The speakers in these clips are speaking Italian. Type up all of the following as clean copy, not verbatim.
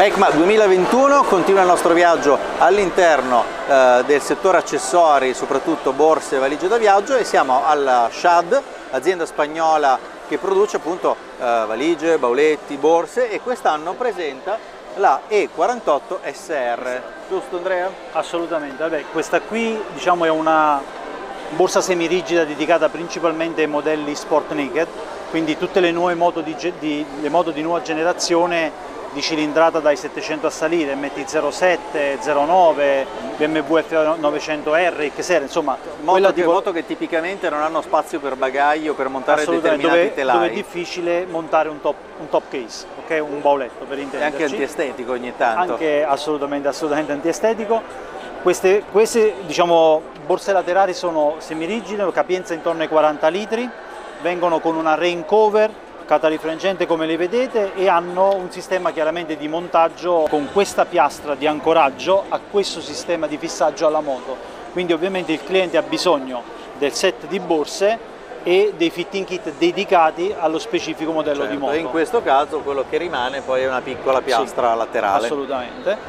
EICMA 2021 continua il nostro viaggio all'interno del settore accessori, soprattutto borse e valigie da viaggio, e siamo alla SHAD, azienda spagnola che produce appunto valigie, bauletti, borse, e quest'anno presenta la E48 SR, giusto Andrea? Assolutamente. Vabbè, questa qui diciamo è una borsa semirigida dedicata principalmente ai modelli Sport Naked, quindi tutte le nuove moto le moto di nuova generazione di cilindrata dai 700 a salire, MT-07, 09, BMW F900R, XR, insomma moto che tipicamente non hanno spazio per bagaglio, per montare determinati telai. Dove è difficile montare un top case, okay? Un bauletto per intenderci. E anche antiestetico ogni tanto. Anche assolutamente antiestetico. Queste diciamo, borse laterali sono semirigide, capienza intorno ai 40 litri, vengono con una rain cover catarifrangente come le vedete, e hanno un sistema chiaramente di montaggio con questa piastra di ancoraggio a questo sistema di fissaggio alla moto. Quindi ovviamente il cliente ha bisogno del set di borse e dei fitting kit dedicati allo specifico modello di moto. E in questo caso quello che rimane poi è una piccola piastra laterale. Assolutamente.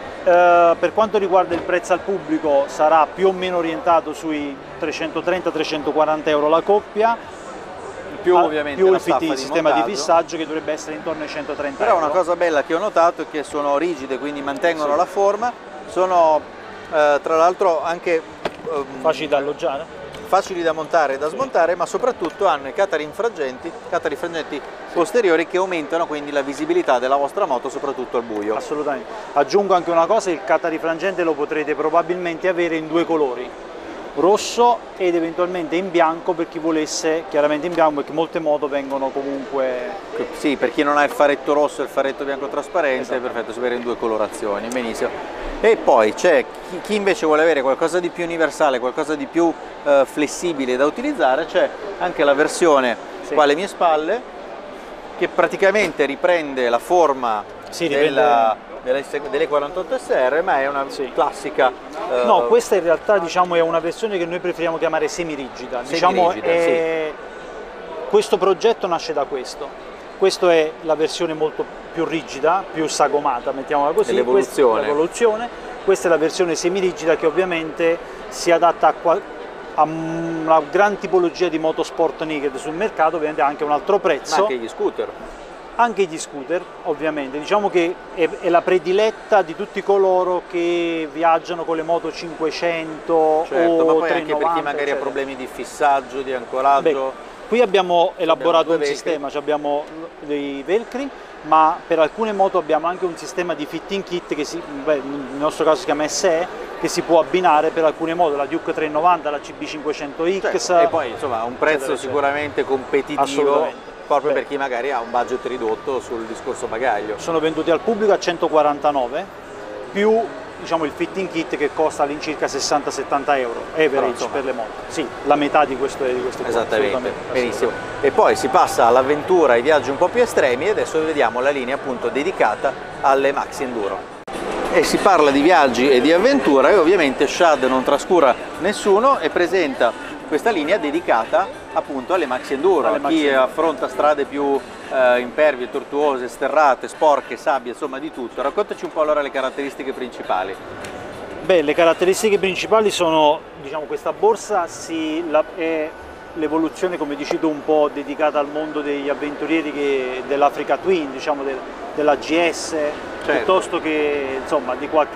Per quanto riguarda il prezzo al pubblico, sarà più o meno orientato sui 330-340 euro la coppia, più ovviamente più la il sistema di fissaggio che dovrebbe essere intorno ai 130 euro. Però una cosa bella che ho notato è che sono rigide, quindi mantengono la forma, sono tra l'altro anche facili da alloggiare, facili da montare e da smontare, ma soprattutto hanno i catarifrangenti posteriori che aumentano quindi la visibilità della vostra moto, soprattutto al buio. Assolutamente. Aggiungo anche una cosa: il catarifrangente lo potrete probabilmente avere in due colori, rosso ed eventualmente in bianco, per chi volesse chiaramente in bianco, perché molte moto vengono comunque... Sì, per chi non ha il faretto rosso e il faretto bianco trasparente, è perfetto, si avere in due colorazioni, benissimo. E poi c'è chi invece vuole avere qualcosa di più universale, qualcosa di più flessibile da utilizzare, c'è anche la versione qua alle mie spalle, che praticamente riprende la forma delle 48 SR, ma è una classica... No, questa in realtà diciamo è una versione che noi preferiamo chiamare semirigida. Diciamo questo progetto nasce da questo. Questa è la versione molto più rigida, più sagomata, mettiamola così, l'evoluzione. Questa è la versione semirigida che ovviamente si adatta a una gran tipologia di motosport naked sul mercato, ovviamente ha anche un altro prezzo. Ma anche gli scooter. Anche gli scooter, ovviamente, diciamo che è la prediletta di tutti coloro che viaggiano con le moto 500 certo, o ma poi 390, anche per chi magari ha problemi di fissaggio, di ancoraggio. Beh, qui abbiamo elaborato un sistema, abbiamo dei velcri, ma per alcune moto abbiamo anche un sistema di fitting kit che nel nostro caso si chiama SE, che si può abbinare per alcune moto, la Duke 390, la CB500X. E poi insomma un prezzo sicuramente competitivo. Proprio per chi magari ha un budget ridotto sul discorso bagaglio. Sono venduti al pubblico a 149, più diciamo il fitting kit che costa all'incirca 60-70 euro, average per le moto. Sì, la metà di questo Esattamente, benissimo. E poi si passa all'avventura, ai viaggi un po' più estremi, e adesso vediamo la linea appunto dedicata alle Maxi Enduro. E si parla di viaggi e di avventura, e ovviamente SHAD non trascura nessuno e presenta questa linea dedicata appunto alle Maxi Enduro, a chi affronta strade più impervie, tortuose, sterrate, sporche, sabbie, insomma di tutto. Raccontaci un po' allora le caratteristiche principali. Beh, le caratteristiche principali sono, diciamo, questa borsa è l'evoluzione, come dici tu, un po' dedicata al mondo degli avventurieri dell'Africa Twin, diciamo della GS, piuttosto che insomma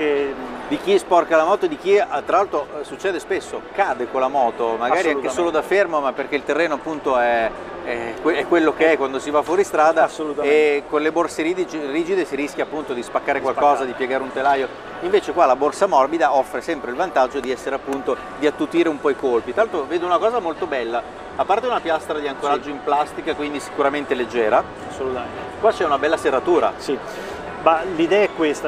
di chi sporca la moto, di chi tra l'altro succede spesso, cade con la moto, magari anche solo da fermo, ma perché il terreno appunto è quello che è quando si va fuori strada, e con le borse rigide si rischia appunto di spaccare qualcosa, di piegare un telaio. Invece qua la borsa morbida offre sempre il vantaggio di essere appunto, di attutire un po' i colpi. Tra l'altro vedo una cosa molto bella, a parte una piastra di ancoraggio in plastica, quindi sicuramente leggera, assolutamente, qua c'è una bella serratura. Sì, ma l'idea è questa: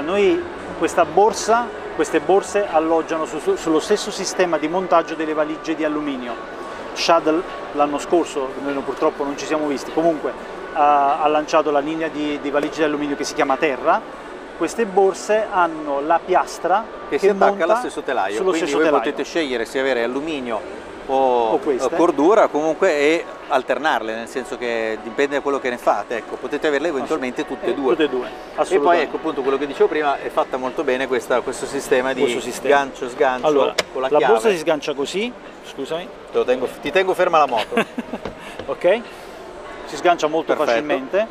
queste borse alloggiano sullo stesso sistema di montaggio delle valigie di alluminio. SHAD l'anno scorso, noi purtroppo non ci siamo visti, comunque ha lanciato la linea di valigie di alluminio che si chiama Terra. Queste borse hanno la piastra che si attacca allo stesso telaio, quindi voi potete scegliere se avere alluminio o cordura, comunque, e alternarle, nel senso che dipende da quello che ne fate, ecco, potete averle eventualmente tutte e due. Tutte e due, assolutamente. E poi ecco appunto quello che dicevo prima, è fatta molto bene questo sistema di sgancio-sgancio, allora, con la chiave. Borsa si sgancia così, scusami. Ti tengo ferma la moto. Ok, si sgancia molto facilmente,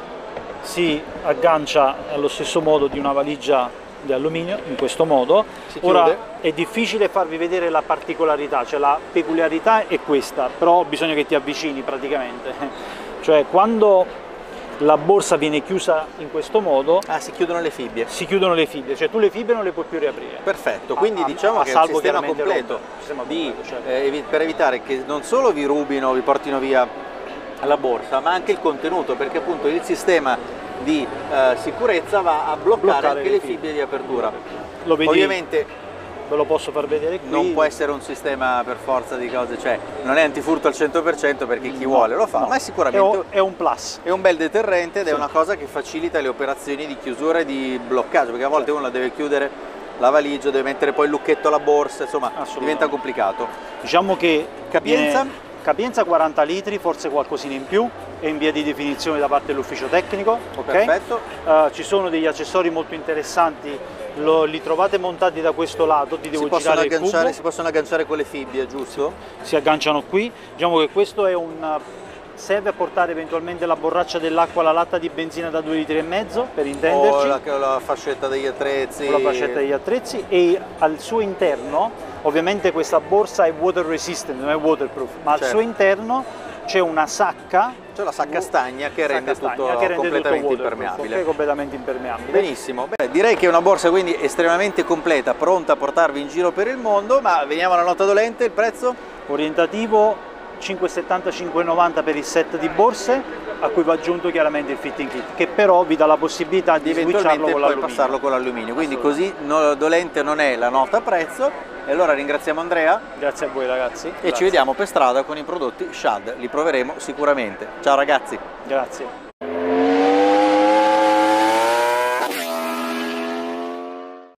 si aggancia allo stesso modo di una valigia di alluminio, in questo modo. Ora è difficile farvi vedere la particolarità, cioè la peculiarità è questa, però bisogna che ti avvicini praticamente. Cioè quando la borsa viene chiusa in questo modo... si chiudono le fibbie. Si chiudono le fibbie, cioè tu le fibbie non le puoi più riaprire. Perfetto, quindi diciamo che è un sistema completo per evitare che non solo vi rubino, vi portino via la borsa, ma anche il contenuto, perché appunto il sistema di sicurezza va a bloccare anche le fibbie di apertura. Lo vedi? Ovviamente ve lo posso far vedere qui. Non può essere un sistema per forza di cose, cioè non è antifurto al 100% perché chi vuole lo fa, ma è sicuramente è un plus. È un bel deterrente ed è una cosa che facilita le operazioni di chiusura e di bloccaggio, perché a volte uno deve chiudere la valigia, deve mettere poi il lucchetto alla borsa, insomma diventa complicato. Diciamo che capienza 40 litri, forse qualcosina in più, è in via di definizione da parte dell'ufficio tecnico. Okay? Perfetto. Ci sono degli accessori molto interessanti, li trovate montati da questo lato, ti devo girare il cubo. Si possono agganciare con le fibbie, giusto? Si agganciano qui, diciamo che questo è serve a portare eventualmente la borraccia dell'acqua, la latta di benzina da 2,5 litri per intenderci. O la fascetta degli attrezzi. O la fascetta degli attrezzi, e al suo interno, ovviamente questa borsa è water resistant, non è waterproof, ma al suo interno c'è una sacca. C'è la sacca stagna che rende tutto completamente impermeabile. Che è completamente impermeabile. Benissimo. Bene, direi che è una borsa quindi estremamente completa, pronta a portarvi in giro per il mondo, ma veniamo alla nota dolente, il prezzo? Orientativo 5,70-5,90 per il set di borse, a cui va aggiunto chiaramente il fitting kit, che però vi dà la possibilità di eventualmente poi passarlo con l'alluminio, quindi così dolente non è la nota prezzo. E allora ringraziamo Andrea. Grazie a voi ragazzi. E ci vediamo per strada con i prodotti Shad, li proveremo sicuramente. Ciao ragazzi. Grazie.